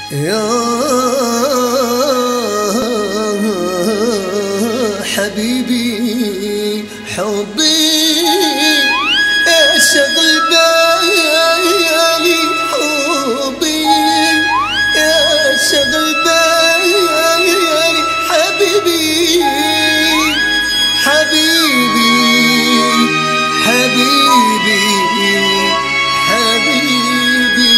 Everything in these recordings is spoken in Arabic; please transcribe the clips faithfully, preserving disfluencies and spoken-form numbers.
يا حبيبي حبي يا شغل بالي، حبي يا شغل بالي، حبيبي حبيبي حبيبي حبيبي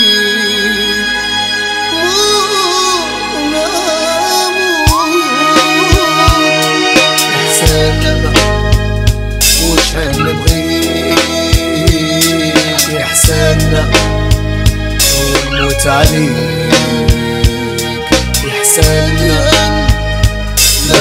وشحال نبغيك يا حساننا ونموت عليك يا حساننا، لا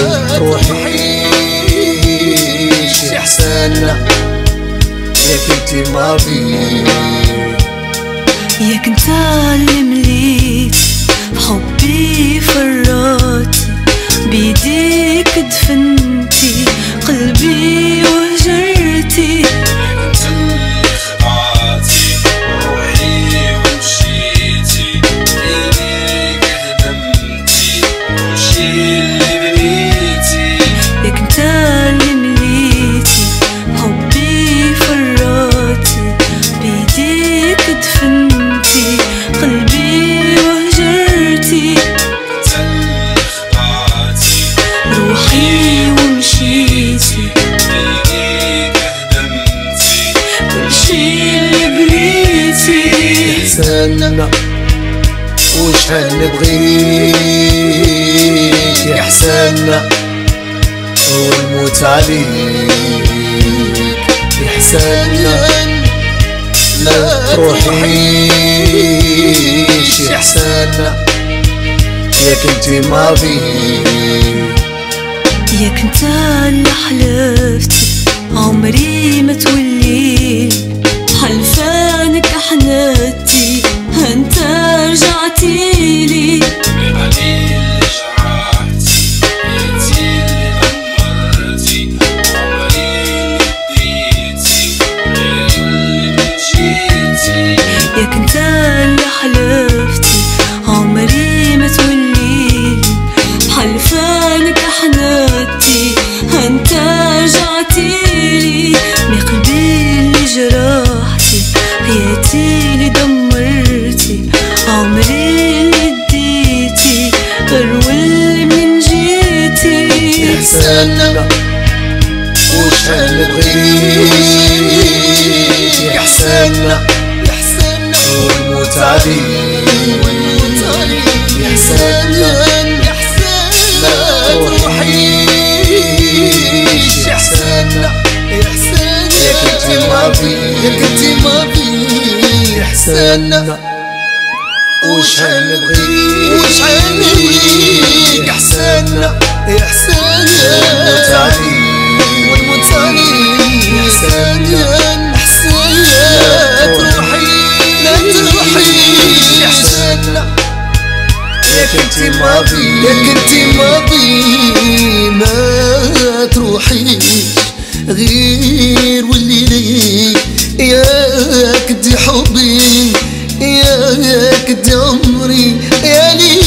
تروحيش يا حساننا، ياك انتي ما بيك، ياك انت اللي مليت حبي فراتي، بيديك دفنتي قلبي وهجرتي، انت اللي خدعتي روحي ومشيتي، ليك هدمتي وشي اللي بنيتي، ياك انت اللي مليتي حبي فراتي، بيديك دفنتي قلبي وهجرتي، انت اللي خدعتي روحي ومشيتي، ليك هدمتي كلشي اللي بنيتي يا حساننا وشحال نبغيك يا حساننا ونموت عليك يا حساننا، لا تروحيش يا حساننا، ياك انتي ما بيك، ياك انت اللي حلفتي عمري ما تولي، حلفانك حنتي انت رجعتيلي، علي اللي جرحتي انتي اللي دمرتي، عمري اللي اديتي غير اللي مشيتي، ياك انت اللي حلفتي عمري ما تولي، حلفانك حنتي انت رجعتيلي، من قلبي اللي جرحتي حياتي اللي دمرتي، عمري اللي اديتي غير واللي من جيتي يا حساننا وشحال نبغيك يا حساننا ونموت عليك يا حساننا، لا تروحيش يا حساننا، ياك انتي ما بيك، ياك انتي ما بيك يا حساننا وشحال نبغيك وشحال نبغيك يا حساننا، يا حساننا ونموت عليك ونموت عليك يا حساننا، حساننا لا تروحيش لا تروحيش يا حساننا، ياك انتي ما بيك، ياك انتي ما بيك، ما تروحيش غير واللي ليك، ياك دي حبي ياك دي عمري يا لي